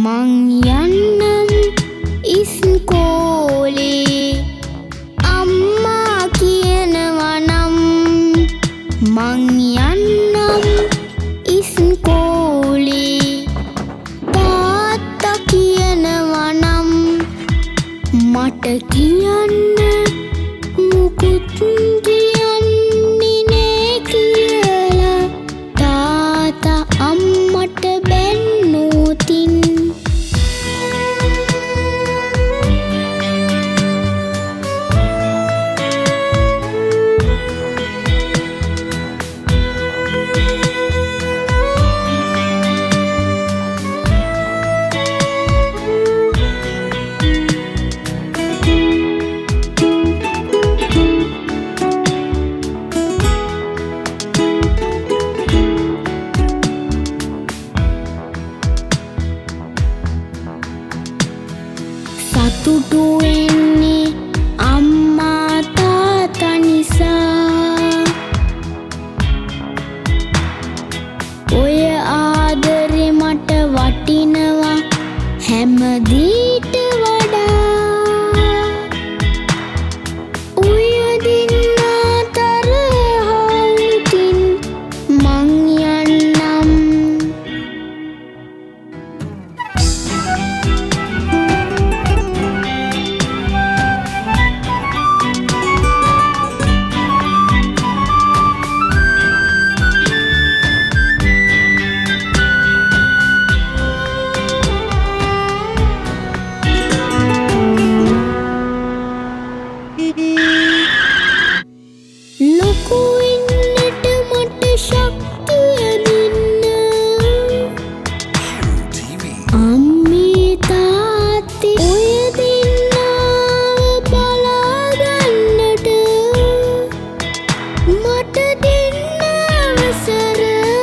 මං යන්නම් ඉස්කෝලේ අම්මා කියනවා නම් මං යන්නම් ඉස්කෝලේ තාත්තා කියනවා නම් මට කියන්න මුකුත් කියන්නේ නෑ කියලා තාත්තා අම්මට බැන්නෝතින් සතුටු වෙන්නේ අම්මා තාත්තා නිසා ඔය ආදරේ මට වටිනවා හැමදේට වඩා ඔය දෙන්නා තරහවුතින් මං යන්නම් ලොකු වෙන්නට මට ශක්තිය දෙන්න අම්මේ තාත්තේ ඔය දෙන්නාව බලාගන්නට මට දෙන්න අවසර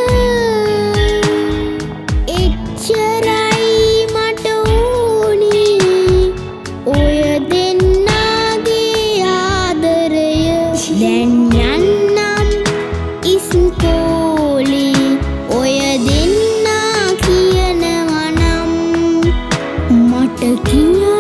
එච්චරයි මට ඕනේ ඔය දෙන්නාගේ ආදරය දැන් යන්නම් ඉස්කෝලේ ඔය දෙන්නා කියනවා නම් මට කියන්න